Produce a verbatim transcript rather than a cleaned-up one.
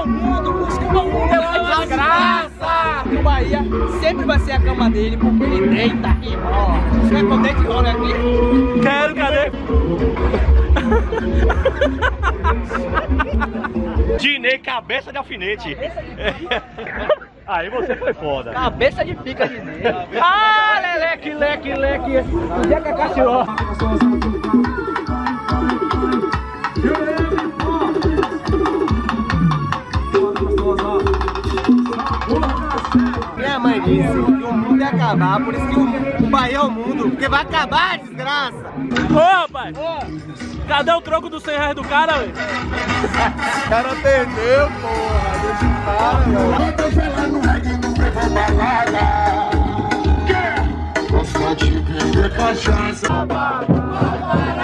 o mundo, busca o mundo, é uma desgraça. O Bahia sempre vai ser a cama dele, porque ele deita e rola. Você quer que eu deite e role aqui? Quero, cadê? Dinei, cabeça de alfinete. Aí você foi foda. Cabeça de pica de Ney. Ah, leleque, leque, leque. Onde é que é cachorro? Minha mãe disse que o mundo ia acabar, por isso que o, o Bahia é o mundo, porque vai acabar a desgraça. Ô, rapaz! Ô. Cadê o troco dos cem reais do cara, velho? O cara perdeu, porra. Deixa o cara, velho. Gosto de beber cachaça.